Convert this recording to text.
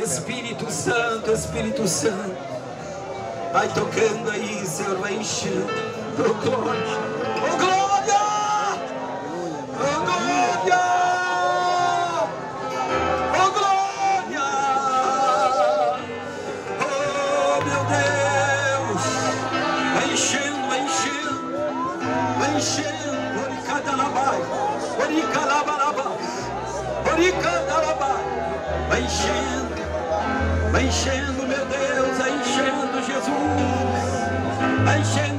Espírito Santo, Espírito Santo. Vai tocando aí, Senhor, vai enchendo. Oh glória, oh glória, oh glória, oh glória. Oh meu Deus, vai enchendo, vai enchendo, vai enchendo. Oricadalabai, oricalabalabai, oricadalabai. Vai enchendo, meu Deus, vai enchendo, Jesus, vai enchendo.